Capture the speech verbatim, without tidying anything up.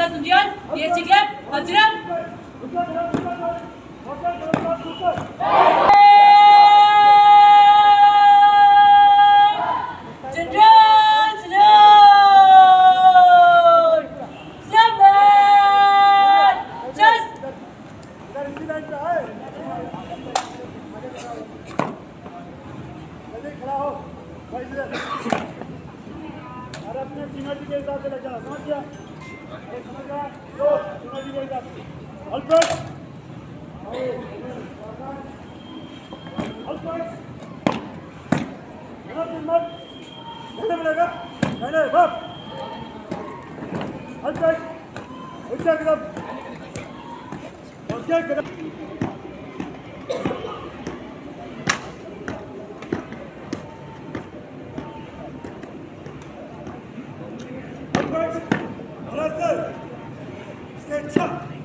Aziza Sundial, D S C Club, Hazram. और अपने synergy के हिसाब से लग जाना, समझ गया? एक समझ गया? दो सिनर्जी के हिसाब से। अल्फ्रेड, अल्फ्रेड, मत मत, पहले मिलेगा, पहले बाप, अल्फ्रेड, उच्चा कदम, उच्चा कदम। Sir, stay up.